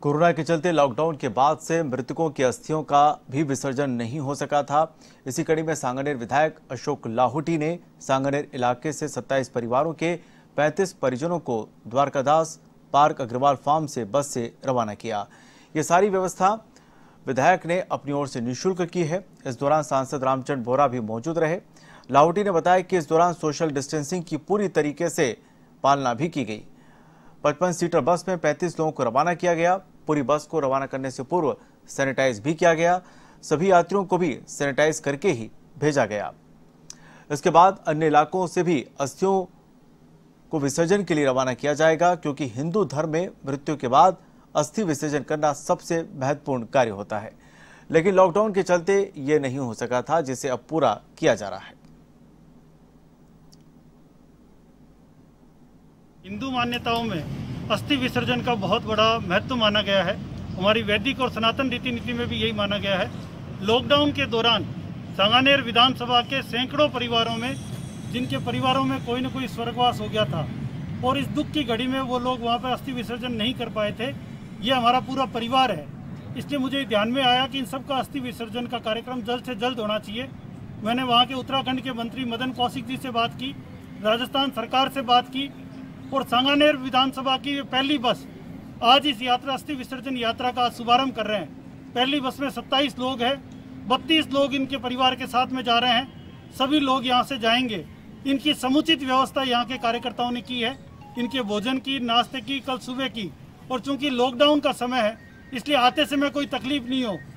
Corona के चलते lockdown के बाद से मृतकों की अस्थियों का भी विसर्जन नहीं हो सका था। इसी कड़ी में सांगानेर विधायक अशोक लाहौटी ने सांगानेर इलाके से 27 परिवारों के 35 परिजनों को द्वारकादास पार्क अग्रवाल फार्म से बस से रवाना किया। ये सारी व्यवस्था विधायक ने अपनी ओर से निःशुल्क की है। इस दौरान सांसद रामचंद्र बोहरा भी मौजूद रहे। लाहौटी ने बताया कि इस दौरान सोशल डिस्टेंसिंग की पूरी तरीके से पालना भी की गई। 55 सीटर बस में 35 लोगों को रवाना किया गया। पूरी बस को रवाना करने से पूर्व सैनिटाइज भी किया गया। सभी यात्रियों को भी सैनिटाइज करके ही भेजा गया। इसके बाद अन्य इलाकों से भी अस्थियों को विसर्जन के लिए रवाना किया जाएगा, क्योंकि हिंदू धर्म में मृत्यु के बाद अस्थि विसर्जन करना सबसे महत्वपूर्ण कार्य होता है। लेकिन लॉकडाउन के चलते ये नहीं हो सका था, जिसे अब पूरा किया जा रहा है। हिंदू मान्यताओं में अस्थि विसर्जन का बहुत बड़ा महत्व माना गया है। हमारी वैदिक और सनातन रीति नीति में भी यही माना गया है। लॉकडाउन के दौरान सांगानेर विधानसभा के सैकड़ों परिवारों में, जिनके परिवारों में कोई न कोई स्वर्गवास हो गया था और इस दुख की घड़ी में वो लोग वहाँ पर अस्थि विसर्जन नहीं कर पाए थे, ये हमारा पूरा परिवार है। इसलिए मुझे ध्यान में आया कि इन सब का अस्थि विसर्जन का कार्यक्रम जल्द से जल्द होना चाहिए। मैंने वहाँ के उत्तराखंड के मंत्री मदन कौशिक जी से बात की, राजस्थान सरकार से बात की और सांगानेर विधानसभा की पहली बस आज इस यात्रा अस्थि विसर्जन यात्रा का शुभारंभ कर रहे हैं। पहली बस में 27 लोग हैं, 32 लोग इनके परिवार के साथ में जा रहे हैं। सभी लोग यहां से जाएंगे। इनकी समुचित व्यवस्था यहां के कार्यकर्ताओं ने की है, इनके भोजन की, नाश्ते की, कल सुबह की। और चूंकि लॉकडाउन का समय है, इसलिए आते समय कोई तकलीफ नहीं हो।